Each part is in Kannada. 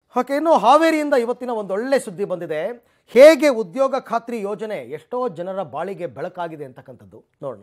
ಓಕೆ, ಇನ್ನು ಹಾವೇರಿಯಿಂದ ಇವತ್ತಿನ ಒಂದು ಒಳ್ಳೆ ಸುದ್ದಿ ಬಂದಿದೆ. ಹೇಗೆ ಉದ್ಯೋಗ ಖಾತ್ರಿ ಯೋಜನೆ ಎಷ್ಟೋ ಜನರ ಬಾಳಿಗೆ ಬೆಳಕಾಗಿದೆ ಅಂತಕ್ಕಂಥದ್ದು ನೋಡೋಣ.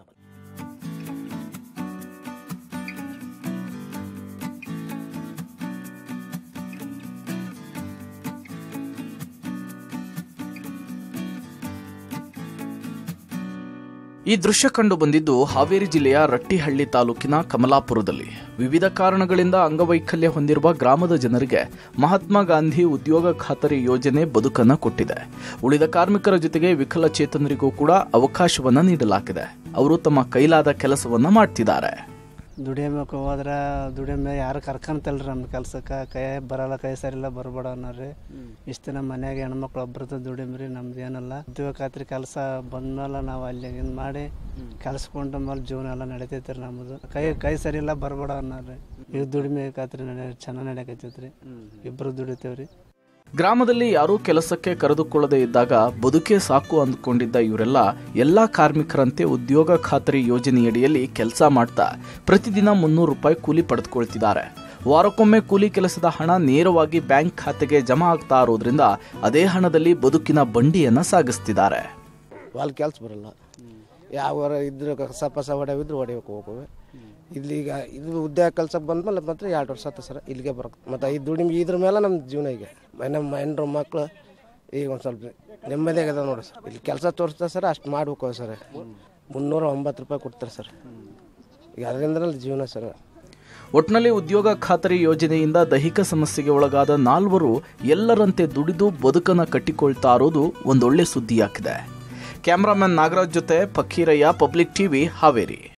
ಈ ದೃಶ್ಯ ಕಂಡು ಬಂದಿದ್ದು ಹಾವೇರಿ ಜಿಲ್ಲೆಯ ರಟ್ಟಿಹಳ್ಳಿ ತಾಲೂಕಿನ ಕಮಲಾಪುರದಲ್ಲಿ. ವಿವಿಧ ಕಾರಣಗಳಿಂದ ಅಂಗವೈಕಲ್ಯ ಹೊಂದಿರುವ ಗ್ರಾಮದ ಜನರಿಗೆ ಮಹಾತ್ಮ ಗಾಂಧಿ ಉದ್ಯೋಗ ಖಾತರಿ ಯೋಜನೆ ಬದುಕನ್ನು ಕೊಟ್ಟಿದೆ. ಉಳಿದ ಕಾರ್ಮಿಕರ ಜೊತೆಗೆ ವಿಕಲಚೇತನರಿಗೂ ಕೂಡ ಅವಕಾಶವನ್ನ ನೀಡಲಾಗಿದೆ. ಅವರು ತಮ್ಮ ಕೈಲಾದ ಕೆಲಸವನ್ನ ಮಾಡ್ತಿದ್ದಾರೆ. ದುಡಿಯಬೇಕು ಹೋದ್ರೆ ದುಡಿಯಮೆ ಯಾರು ಕರ್ಕೊಂತಲ್ರಿ ನಮ್ಮ ಕೆಲ್ಸಕ್ಕೆ. ಕೈ ಬರಲ್ಲ, ಕೈ ಸರಿಲ್ಲ, ಬರಬೇಡ ಅನ್ನೋರಿ. ಇಷ್ಟು ದಿನ ಮನ್ಯಾಗ ಹೆಣ್ಮಕ್ಳು ಒಬ್ಬರದ್ದು ದುಡಿಮ್ರಿ, ನಮ್ದು ಏನಲ್ಲ. ಉದ್ಯೋಗ ಖಾತ್ರಿ ಕೆಲಸ ಬಂದ್ಮೇಲೆ ನಾವು ಅಲ್ಲಿ ಮಾಡಿ ಕೆಲ್ಸಕೊಂಡ ಮೇಲೆ ಜೀವನ ಎಲ್ಲ ನಡೀತೈತ್ರಿ ನಮ್ಮದು. ಕೈ ಸರಿ ಇಲ್ಲ, ಬರಬೇಡ ಅನ್ನೋರಿ. ಈಗ ದುಡಿಮೆ ಖಾತ್ರಿ ಚೆನ್ನಾಗಿ ನಡೆಯಕತ್ತೈತ್ರಿ. ಇಬ್ಬರು ದುಡಿತೇವ್ರಿ. ಗ್ರಾಮದಲ್ಲಿ ಯಾರೂ ಕೆಲಸಕ್ಕೆ ಕರೆದುಕೊಳ್ಳದೆ ಇದ್ದಾಗ ಬದುಕೇ ಸಾಕು ಅಂದುಕೊಂಡಿದ್ದ ಇವರೆಲ್ಲ ಎಲ್ಲಾ ಕಾರ್ಮಿಕರಂತೆ ಉದ್ಯೋಗ ಖಾತರಿ ಯೋಜನೆಯಡಿಯಲ್ಲಿ ಕೆಲಸ ಮಾಡ್ತಾ ಪ್ರತಿದಿನ 300 ರೂಪಾಯಿ ಕೂಲಿ ಪಡೆದುಕೊಳ್ತಿದ್ದಾರೆ. ವಾರಕ್ಕೊಮ್ಮೆ ಕೂಲಿ ಕೆಲಸದ ಹಣ ನೇರವಾಗಿ ಬ್ಯಾಂಕ್ ಖಾತೆಗೆ ಜಮಾ ಆಗ್ತಾ ಇರೋದ್ರಿಂದ ಅದೇ ಹಣದಲ್ಲಿ ಬದುಕಿನ ಬಂಡಿಯನ್ನ ಸಾಗಿಸ್ತಿದ್ದಾರೆ. ಅಲ್ಲಿ ಕೆಲಸ ಬರಲ್ಲ, ಯಾವ ಇದ್ರ ಕಸ ಹೊಡೆವಿದ್ರು ಹೊಡೆಯಕ್ಕೆ ಹೋಗುವೆ. ಇಲ್ಲಿಗ ಇದು ಉದ್ಯೋಗ ಕೆಲ್ಸಕ್ಕೆ ಬಂದ್ಮೇಲೆ ಮಾತ್ರ 2 ವರ್ಷ ಆಯ್ತು ಸರ್ ಇಲ್ಲಿಗೆ ಬರೋಕೆ. ಮತ್ತು ಈ ದುಡಿಮೆ ಇದ್ರ ಮೇಲೆ ನಮ್ಮ ಜೀವನ ಈಗ ನಮ್ಮ ಹೆಣ್ಣು ಮಕ್ಕಳು ಈಗ ಒಂದು ಸ್ವಲ್ಪ ನೆಮ್ಮದಿಯಾಗದ ನೋಡಿ ಸರ್. ಇಲ್ಲಿ ಕೆಲಸ ತೋರಿಸ್ತಾರೆ ಸರ್, ಅಷ್ಟು ಮಾಡ್ಬೇಕು ಸರ್. 309 ರೂಪಾಯಿ ಕೊಡ್ತಾರೆ ಸರ್. ಈಗ ಅದರಿಂದ ಜೀವನ ಸರ್. ಒಟ್ನಲ್ಲಿ ಉದ್ಯೋಗ ಖಾತರಿ ಯೋಜನೆಯಿಂದ ದೈಹಿಕ ಸಮಸ್ಯೆಗೆ ಒಳಗಾದ 4 ಎಲ್ಲರಂತೆ ದುಡಿದು ಬದುಕನ್ನು ಕಟ್ಟಿಕೊಳ್ತಾ ಇರೋದು ಒಂದೊಳ್ಳೆ ಸುದ್ದಿಯಾಗಿದೆ. ಕ್ಯಾಮರಾಮನ್ ನಾಗರಾಜ್ ಜೊತೆ ಫಕೀರಯ್ಯ, ಪಬ್ಲಿಕ್ ಟಿವಿ, ಹಾವೇರಿ.